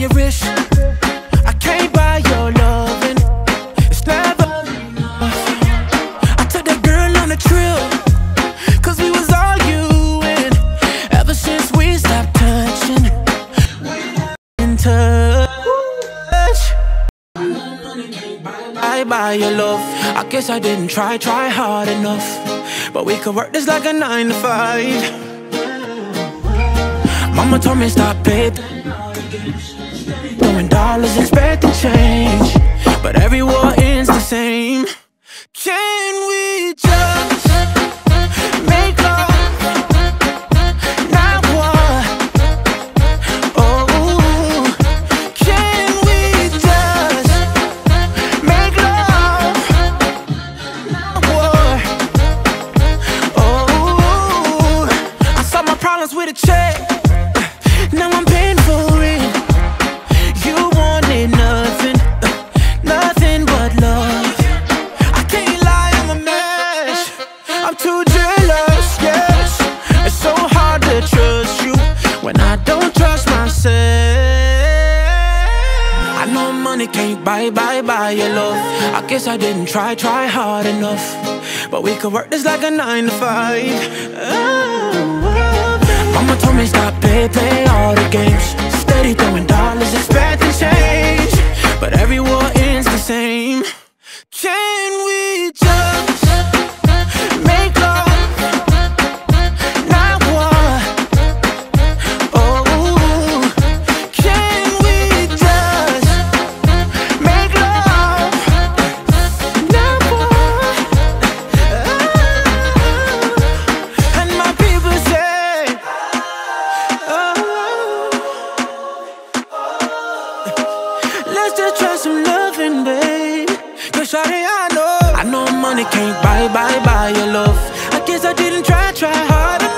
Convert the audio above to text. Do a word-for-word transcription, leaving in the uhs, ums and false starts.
you're rich, I can't buy your loving. It's never enough. I took that girl on a trip, cause we was arguing. Ever since we stopped touching, in touch. I buy your love. I guess I didn't try, try hard enough. But we could work this like a nine to five. Mama told me stop it, throwing dollars, expecting change. But every war ends the same. Can we just make love? Not war. Oh, can we just make love? Not war. Oh, I saw my problems with a check. Now I'm paying for it. You wanted nothing, nothing but love. I can't lie, I'm a mess. I'm too jealous, yes. It's so hard to trust you when I don't trust myself. I know money can't buy, buy, buy your love. I guess I didn't try, try hard enough. But we could work this like a nine to five. Oh. Mama told me stop, play, play all the games. Steady throwing dollars, expecting change. But every war ends the same. Can we just make love? Not war. Oh, can we just make love? Not war. Oh. And my people say, let's just try some loving, babe. Cause shawty, I know I know money can't buy, buy, buy your love. I guess I didn't try, try hard enough.